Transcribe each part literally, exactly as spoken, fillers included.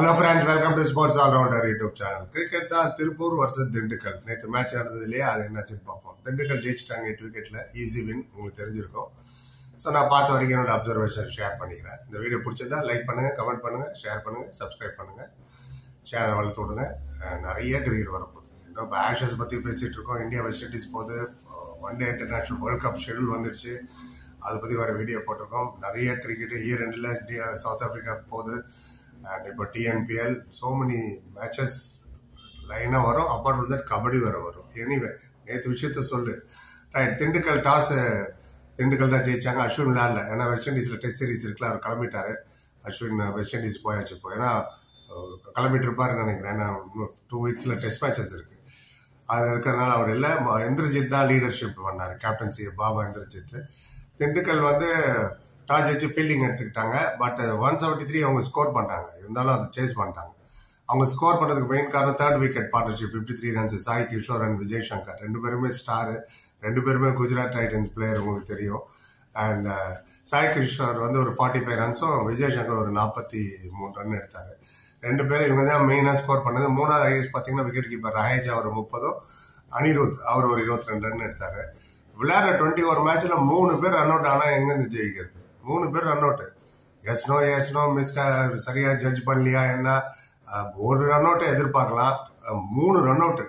Hello friends, welcome to Sports All Rounder YouTube channel. Cricket da Tiruppur versus DIndigul. நேத்து match நடந்ததுலயே அது என்னாச்சுன்னு பார்ப்போம். DIndigul ஜெயிச்சிட்டாங்க எட்டு விக்கெட்ல, ஈஸி வின் உங்களுக்கு தெரிஞ்சிருக்கும். ஸோ நான் பார்த்த வரைக்கும் என்னோட அப்சர்வேஷன் ஷேர் பண்ணிக்கிறேன். இந்த வீடியோ பிடிச்சிருந்தா லைக் பண்ணுங்க, கமெண்ட் பண்ணுங்க, ஷேர் பண்ணுங்க, சப்ஸ்கிரைப் பண்ணுங்க, சேனல் வளர்த்து விடுங்க. நிறைய கிரிக்கெட் வரப்போகுது. இன்னும் இப்போ ஆஷஸ் பற்றி பேசிட்டு இருக்கோம். இந்தியா வெஸ்ட் இண்டீஸ் போகுது, one day international world cup schedule வந்துடுச்சு. அதை பற்றி வர வீடியோ போட்டிருக்கோம். நிறைய கிரிக்கெட் இயர் ரெண்டில் இந்தியா சவுத் ஆஃப்ரிக்கா போகுது. அண்ட் இப்போ T N P L so many matches லைனாக வரும். அப்பார்ட் ஃப்ரம் தட் கபடி வேறு வரும். எனிவே நேற்று விஷயத்த சொல்லு. ரைட், திண்டுக்கல் டாஸ் திண்டுக்கல் தான் ஜெயிச்சாங்க. அஸ்வின் விளையாடல, ஏன்னா வெஸ்ட் இண்டீஸில் டெஸ்ட் சீரிஸ் இருக்குல்ல, அவர் கிளம்பிட்டாரு. அஸ்வின் வெஸ்ட் இண்டீஸ் போயாச்சு இப்போ, ஏன்னா கிளம்பிட்டு இருப்பாருன்னு நினைக்கிறேன். ஏன்னா டூ வீக்ஸில் டெஸ்ட் மேட்சஸ் இருக்கு. அது இருக்கிறதுனால அவர் இல்லை. இந்திரஜித் தான் லீடர்ஷிப் பண்ணார், கேப்டன்சி பாபா இந்திரஜித். திண்டுக்கல் வந்து டாஸ் ஜெயிச்சு ஃபீல்டிங் எடுத்துக்கிட்டாங்க. பட் ஒன் செவன்டி த்ரீ அவங்க ஸ்கோர் பண்ணிட்டாங்க. இருந்தாலும் அதை சேஸ் பண்ணிட்டாங்க. அவங்க ஸ்கோர் பண்ணதுக்கு மெயின் காரணம் third wicket partnership, fifty three runs. Sai Kishore and Vijay Shankar ரெண்டு பேருமே ஸ்டாரு. ரெண்டு பேருமே குஜராத் டைட்டன்ஸ் பிளேயர், உங்களுக்கு தெரியும். அண்ட் சாய் கிஷோர் வந்து ஒரு ஃபார்ட்டி ஃபைவ் ரன்ஸும், விஜய் சங்கர் ஒரு நாற்பத்தி மூணு ரன் எடுத்தாரு. ரெண்டு பேரும் இவங்க தான் மெயினாக ஸ்கோர் பண்ணது. மூணாவது ஐஎஸ் பார்த்தீங்கன்னா விக்கெட் கீப்பர் ரஹேஜா ஒரு முப்பதும், அனிருத் அவர் ஒரு இருபத்தி ரெண்டு ரன் எடுத்தாரு. விளையாடுற டுவெண்ட்டி ஒரு மேட்ச்ல மூணு பேர் ரன் அவுட் ஆனால் எங்கேருந்து ஜெயிக்கிறது? மூணு பேர் run out. Yes no yes no miss சரியா ஜட்ஜ் பண்ணலையா என்ன, ஒரு ரன் அவுட்டை எதிர்பார்க்கலாம், மூணு ரன் அவுட்டு.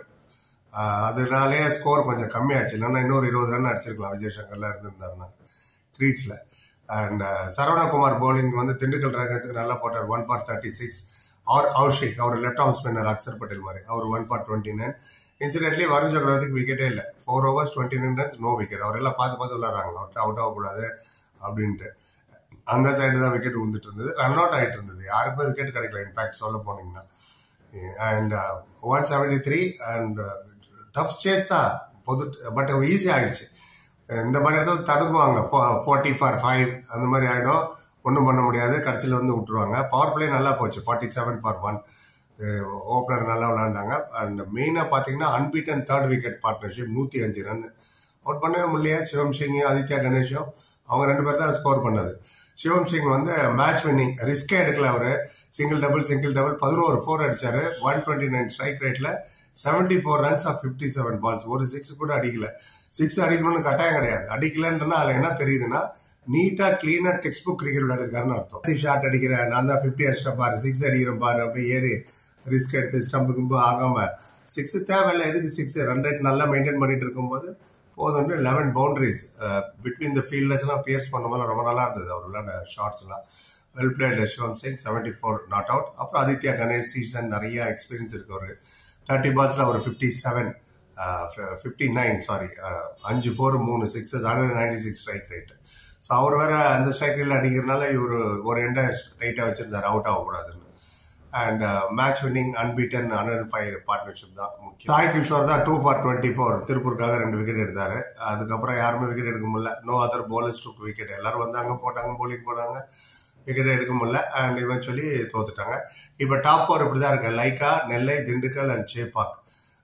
அதனாலே ஸ்கோர் கொஞ்சம் கம்மியாச்சு. இல்லைன்னா இன்னொரு இருபது ரன் அடிச்சிருக்கலாம் விஜய் சங்கர்லாம் இருந்திருந்தாருன்னா கிரீஸ்ல. அண்ட் சரவணகுமார் பவுலிங் வந்து திண்டுக்கல் டிராகன்ஸுக்கு நல்லா போட்டார். One for thirty six. அவர் அவுஷிக், அவர் left arm spinner Axar Patel மாதிரி, அவர் one for twenty nine. Incidentally Varun சக்கரவர்த்திக்கு விக்கெட்டே இல்லை. Four overs twenty nine runs, no wicket. அவர் எல்லாம் பார்த்து பார்த்து விளையாடுறாங்க, அவர்கிட்ட அவுட் ஆகக்கூடாது அப்படின்ட்டு. அந்த சைடு தான் விக்கெட் விழுந்துட்டு இருந்தது, ரன் அவுட் ஆகிட்டு இருந்தது. யாருக்குமே விக்கெட் கிடைக்கல இன்ஃபேக்ட் சொல்ல போனீங்கன்னா. And one seventy three and tough chase தான் பொது, பட் ஈஸி ஆயிடுச்சு. இந்த மாதிரி இடத்துல தடுக்குவாங்க, ஃபோர்ட்டி ஃபார் ஃபைவ் அந்த மாதிரி ஆகிடும், ஒன்றும் பண்ண முடியாது. கடைசியில் வந்து விட்டுருவாங்க. பவர் பிளே நல்லா போச்சு, forty seven for one. Opener நல்லா விளையாண்டாங்க. அண்ட் மெயினாக பார்த்தீங்கன்னா அன்பீட்டன் தேர்ட் விக்கெட் பார்ட்னர்ஷிப், நூற்றி அஞ்சு ரன் அவுட் பண்ணவே முடியல. சிவம் சிங், ஆதித்யா கணேஷும் அவங்க ரெண்டு பேர் தான் ஸ்கோர் பண்ணது. சிவம் சிங் வந்து மேட்ச் வின்னிங் ரிஸ்கே எடுக்கல. அவரு சிங்கிள் டபுள் சிங்கிள் டபுள் பதினோரு ஃபோர் அடிச்சாரு. ஒன் டுவெண்ட்டி நைன் ஸ்ட்ரைக் ரேட்ல seventy four runs off fifty seven balls. ஒரு சிக்ஸ் கூட அடிக்கல. சிக்ஸ் அடிக்கணும்னு கட்டாயம் கிடையாது. அடிக்கலன்றனா அதுல என்ன தெரியுதுன்னா, நீட்டா கிளீனா டெக்ஸ்ட் புக் கிரிக்கெட் விளையாடுறாருன்னு அர்த்தம். ஷாட் அடிக்கிறேன் நான் தான், ஃபிஃப்டி அடிச்சா பாரு, சிக்ஸ் அடிக்கிறேன் பாரு, அப்படி ஏறி ரிஸ்க் எடுத்து ஸ்டம்பு கும்பு ஆகாம சிக்ஸ் தேவையில்லை. எதுக்கு சிக்ஸ்? ரன் ரேட் நல்லா மெயின்டைன் பண்ணிட்டு இருக்கும்போது போதும். Eleven boundaries between the fielders எல்லாம் பியர்ஸ் பண்ணும்போது ரொம்ப நல்லா இருந்தது அவர் விளையாட ஷார்ட்ஸ் எல்லாம். Well played Shivam Singh, seventy four not out. அப்புறம் ஆதித்யா கணேஷ் சீசன் நிறைய எக்ஸ்பீரியன்ஸ் இருக்கு. ஒரு தேர்ட்டி பால்ஸ்ல ஒரு fifty seven fifty nine sorry அஞ்சு ஃபோர் மூணு sixes, hundred ninety six strike rate. So அவர் வேற அந்த ஸ்ட்ரைக் ரேட்ல அடிக்கிறதுனால இவர் ஒரு எண்டை ரைட்டா வச்சிருந்தாரு, அவுட் ஆகக்கூடாதுன்னு. And match winning unbeaten hundred five partnership தான் முக்கியம். சாய் கிஷோர் தான் டூ ஃபார் டுவெண்ட்டி ஃபோர் திருப்பூருக்காக ரெண்டு விக்கெட் எடுத்தாரு. அதுக்கப்புறம் யாருமே விக்கெட் எடுக்க முடியல. No other bowlers took wicket. எல்லாரும் வந்தாங்க, போட்டாங்க, போலிங் போனாங்க, விக்கெட் எடுக்க முடியல. அண்ட் இவென்ச்சுவலி தோத்துட்டாங்க. இப்போ டாப் ஃபோர் இப்படிதான் இருக்கு. Lyca, Nellai, Dindigul and Chepauk.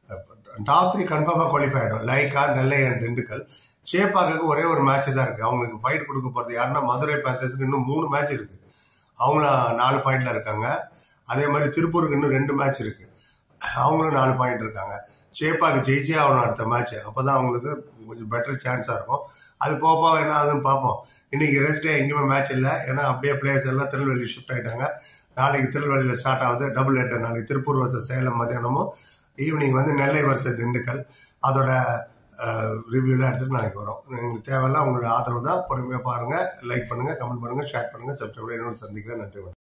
Top three கன்ஃபார்மா குவாலிஃபை ஆயிடும். Lyca, Nellai and Dindigul. சேப்பாக்கு ஒரே ஒரு மேட்ச் தான் இருக்கு. அவங்களுக்கு ஃபைட் கொடுக்க போறது யாருன்னா மதுரை பேந்தர்ஸ்க்கு இன்னும் மூணு மேட்ச் இருக்கு. அவங்கள நாலு பாயிண்ட்ல இருக்காங்க. அதே மாதிரி திருப்பூருக்கு இன்னும் ரெண்டு மேட்ச் இருக்கு, அவங்களும் நாலு பாயிண்ட் இருக்காங்க. சேப்பாக்கு ஜெயிச்சே ஆகணும் அடுத்த மேட்ச், அப்பதான் அவங்களுக்கு கொஞ்சம் பெட்டர் சான்ஸா இருக்கும். அது போப்பா என்ன ஆகுதுன்னு பார்ப்போம். இன்னைக்கு ரெஸ்ட் டே, எங்கேயுமே மேட்ச் இல்லை. ஏன்னா அப்படியே பிளேயர்ஸ் எல்லாம் திருநெல்வேலி ஷிஃப்ட் ஆயிட்டாங்க. நாளைக்கு திருநெல்வேலியில ஸ்டார்ட் ஆகுது டபுள் ஹெட்டர். நாளைக்கு திருப்பூர் வர்சஸ் சேலம் மத்தியானமும், ஈவினிங் வந்து நெல்லை வர்சஸ் திண்டுக்கல். அதோட ரிவ்யூலாம் எடுத்துட்டு நாளைக்கு வரும். உங்களுக்கு தேவையில்ல உங்களோட ஆதரவு தான். பொறுமையாக பாருங்க, லைக் பண்ணுங்க, கமெண்ட் பண்ணுங்க, ஷேர் பண்ணுங்க, சப்ஸ்கிரைப். இன்னொரு சந்திக்கிறேன். நன்றி.